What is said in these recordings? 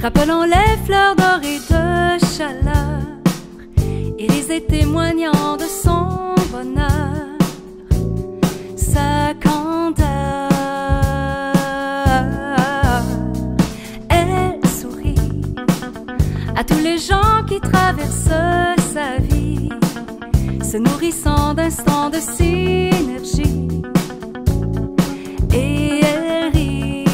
rappelant les fleurs dorées de chaleur et les témoignant de son bonheur, sa candeur. Elle sourit à tous les gens qui traversent sa vie, se nourrissant d'instants de synergie. Et elle rit.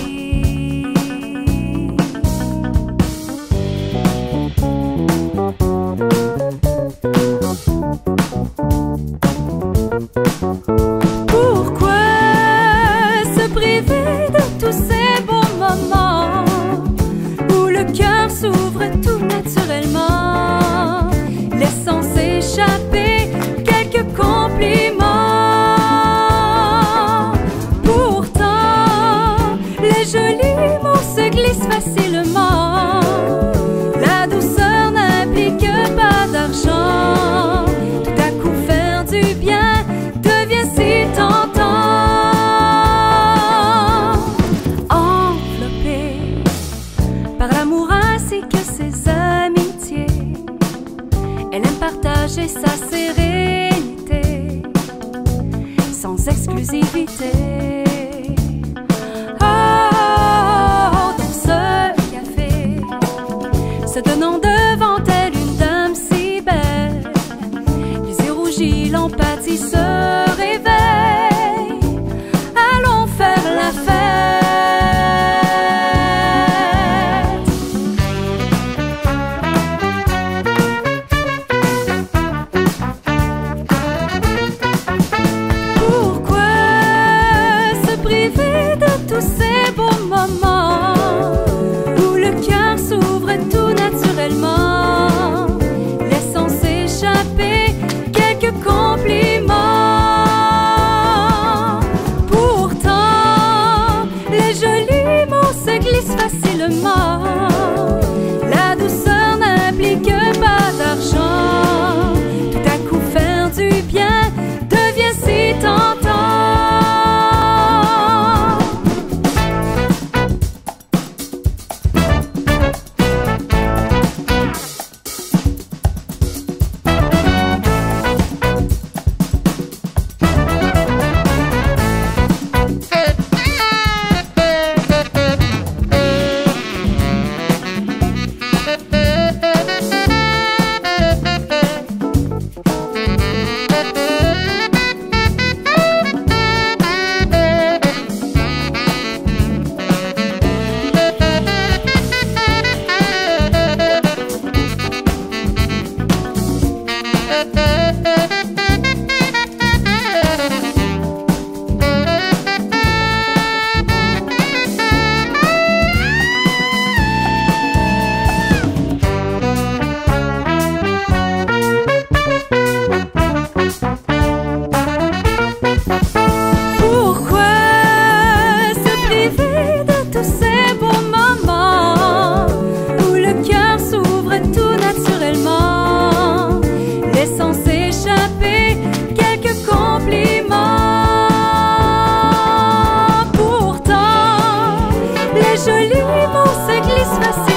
Pourquoi se priver de tous ces beaux moments où le cœur s'ouvre tout naturellement, laissant s'échapper quelques compliments? Pourtant, les jolis mots se glissent facilement. La douceur n'implique pas d'argent. Tout à coup faire du bien devient si tentant. Enveloppée par l'amour ainsi que ses amitiés, elle aime partager sa sérénité sans exclusivité. Oh, dans ce café, se donnant devant elle une dame si belle, les yeux rougis, l'empathie se réveille. Allons faire la fête. Pourquoi se priver de tous ces beaux moments où le cœur s'ouvre tout naturellement, laissant s'échapper quelques compliments? Pourtant, les jolis mots se glissent facilement. La douceur n'implique pas d'argent. Tout à coup faire du bien devient si tentant. Jolis mots se glissent facilement.